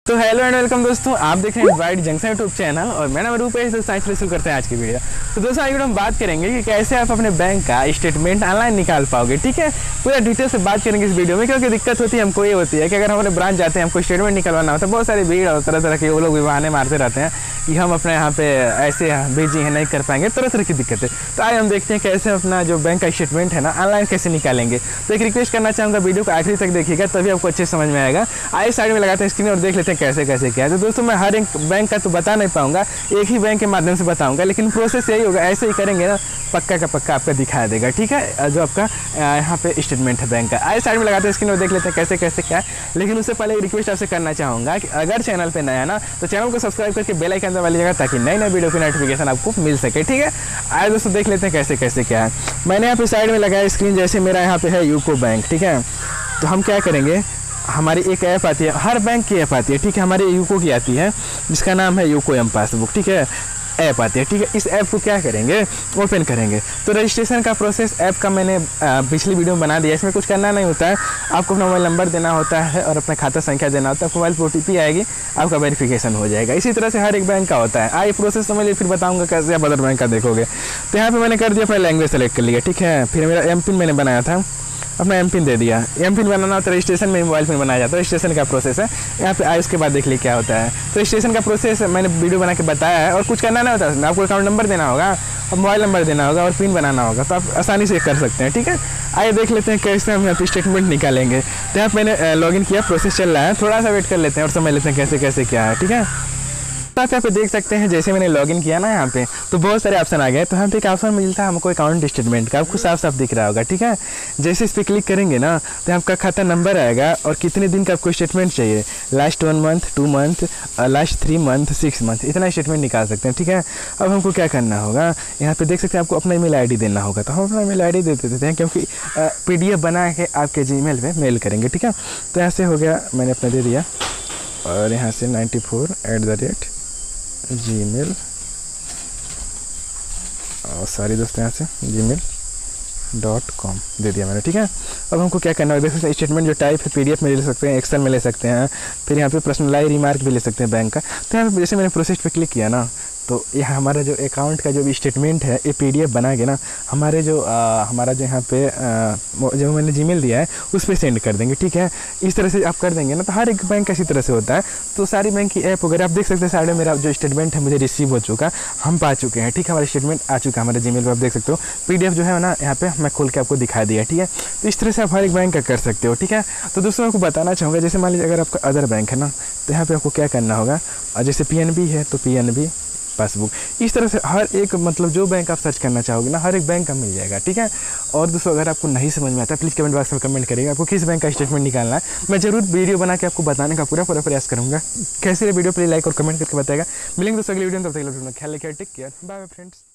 तो hello and welcome दोस्तों, आप देख रहे हैं ब्राइट जंक्शन यूट्यूब चैनल और मैं नाम रूपेश। दोस्तों आज शुरू करते हैं आज की वीडियो। तो दोस्तों आज हम बात करेंगे कि कैसे आप अपने बैंक का स्टेटमेंट ऑनलाइन निकाल पाओगे। ठीक है, पूरा डिटेल से बात करेंगे इस वीडियो में, क्योंकि दिक्कत होती है हमको ये होती है कि अगर हमारे ब्रांच जाते हैं हमको स्टेटमेंट निकलवाना होता है, बहुत सारी भीड़ और तरह तरह के वो लोग भी बहाने मारते रहते हैं कि हम अपने यहाँ पे ऐसे बिजी हैं नहीं कर पाएंगे, तरह तरह की दिक्कतें। तो आज हम देखते हैं कैसे अपना जो बैंक का स्टेटमेंट है ना ऑनलाइन कैसे निकालेंगे। तो एक रिक्वेस्ट करना चाहूँगा, वीडियो को आखिरी तक देखिएगा तभी आपको अच्छे समझ में आएगा। आइए साइड में लगाते हैं स्क्रीन और देख लेते हैं कैसे कैसे क्या है। तो दोस्तों मैं हर एक बैंक का तो बता नहीं पाऊंगा, एक ही बैंक के माध्यम से बताऊंगा, लेकिन प्रोसेस यही होगा। ऐसे ही करेंगे ना पक्का का पक्का आपका दिखा देगा। ठीक है, जो आपका यहाँ पे स्टेटमेंट है बैंक का। आइए साइड में लगाते हैं स्क्रीन और देख लेते हैं कैसे कैसे क्या है। लेकिन उससे पहले एक रिक्वेस्ट आपसे करना चाहूँगा कि अगर चैनल पे नया ना तो चैनल को सब्सक्राइब करके बेल आइकन दबा लीजिएगा ताकि नई नई वीडियो की नोटिफिकेशन आपको मिल सके। ठीक है, आइए दोस्तों देख लेते हैं कैसे कैसे क्या है। मैंने यहाँ पे साइड में लगाया स्क्रीन, जैसे मेरा यहाँ पे है यूको बैंक। ठीक है, तो हम क्या करेंगे, हमारी एक ऐप आती है, हर बैंक की ऐप आती है। ठीक है, हमारे यूको की आती है जिसका नाम है यूको एम पासबुक। ठीक है, ऐप आती है। ठीक है, इस ऐप को क्या करेंगे, ओपन करेंगे। तो रजिस्ट्रेशन का प्रोसेस ऐप का मैंने पिछली वीडियो में बना दिया। इसमें कुछ करना नहीं होता है, आपको अपना मोबाइल नंबर देना होता है और अपना खाता संख्या देना होता है। मोबाइल पर OTP आएगी, आपका वेरिफिकेशन हो जाएगा। इसी तरह से हर एक बैंक का होता है। आइए प्रोसेस समझिए, फिर बताऊंगा कैसे आप अदर बैंक का देखोगे। तो यहाँ पे मैंने कर दिया, अपना लैंग्वेज सेलेक्ट कर लिया। ठीक है, फिर मेरा एम पिन मैंने बनाया था, अपना एम पिन दे दिया। एम पिन बनाना होता है रजिस्ट्रेशन में, मोबाइल पिन बनाया जाता है। रजिस्ट्रेशन का प्रोसेस है, यहाँ पे आए उसके बाद देख लीजिए क्या होता है। तो रजिस्ट्रेशन का प्रोसेस मैंने वीडियो बना के बताया है और कुछ करना नहीं होता है। आपको अकाउंट नंबर देना होगा और मोबाइल नंबर देना होगा और पिन बनाना होगा, तो आप आसानी से कर सकते हैं। ठीक है, आइए देख लेते हैं कैसे हम यहाँ पे स्टेटमेंट निकालेंगे। तो यहाँ मैंने लॉगिन किया, प्रोसेस चल रहा है, थोड़ा सा वेट कर लेते हैं और समझ लेते हैं कैसे कैसे क्या है। ठीक है, आप यहाँ पे देख सकते हैं जैसे मैंने लॉगिन किया ना यहाँ पे, तो बहुत सारे ऑप्शन आ गए। तो यहाँ पे एक ऑप्शन मिलता है हमको अकाउंट स्टेटमेंट का, आपको साफ साफ दिख रहा होगा। ठीक है, जैसे इस पर क्लिक करेंगे ना तो आपका खाता नंबर आएगा और कितने दिन का आपको स्टेटमेंट चाहिए, last 1 month, 2 month, last 3 month, 6 month, इतना स्टेटमेंट निकाल सकते हैं। ठीक है, अब हमको क्या करना होगा, यहाँ पे देख सकते हैं आपको अपना ईमेल ID देना होगा। तो हम अपना ईमेल ID दे देते हैं, क्योंकि PDF बना के आपके Gmail पे मेल करेंगे। ठीक है, तो यहाँ से हो गया, मैंने अपना दे दिया और यहाँ से 94@gmail और सारी दोस्तों यहाँ से gmail.com दे दिया मैंने। ठीक है, अब हमको क्या करना है, देख सकते हैं स्टेटमेंट जो टाइप है PDF में ले सकते हैं, एक्सेल में ले सकते हैं, फिर यहाँ पे पर्सनलाइज रिमार्क भी ले सकते हैं बैंक का। तो यहाँ पे जैसे मैंने प्रोसेस पे क्लिक किया ना, तो यह हमारा जो अकाउंट का जो भी स्टेटमेंट है ये PDF बना के ना हमारे जो हमारा जो यहाँ पे जो मैंने Gmail दिया है उस पर सेंड कर देंगे। ठीक है, इस तरह से आप कर देंगे ना, तो हर एक बैंक इसी तरह से होता है। तो सारी बैंक की ऐप वगैरह आप देख सकते हैं। साइड में मेरा जो स्टेटमेंट है मुझे रिसीव हो चुका, हम पा चुके हैं। ठीक है, हमारा स्टेटमेंट आ चुका है हमारे Gmail पर, आप देख सकते हो। PDF जो है ना यहाँ पे मैं खोल के आपको दिखा दिया। ठीक है, तो इस तरह से आप हर एक बैंक का कर सकते हो। ठीक है, तो दोस्तों आपको बताना चाहूँगा, जैसे मान लीजिए अगर आपका अदर बैंक है ना, तो यहाँ पर आपको क्या करना होगा, और जैसे PNB है तो PNB पासबुक, इस तरह से हर एक मतलब जो बैंक आप सर्च करना चाहोगे ना हर एक बैंक का मिल जाएगा। ठीक है, और दोस्तों अगर आपको नहीं समझ में आता है प्लीज़ कमेंट बॉक्स में कमेंट करिएगा आपको किस बैंक का स्टेटमेंट निकालना है। मैं जरूर वीडियो बना के आपको बताने का पूरा प्रयास करूँगा। कैसे वीडियो प्लीज लाइक और कमेंट करके बताएगा। मिलेंगे दोस्तों अगली वीडियो में, तब तक ख्याल रखिए, take care, bye bye friends.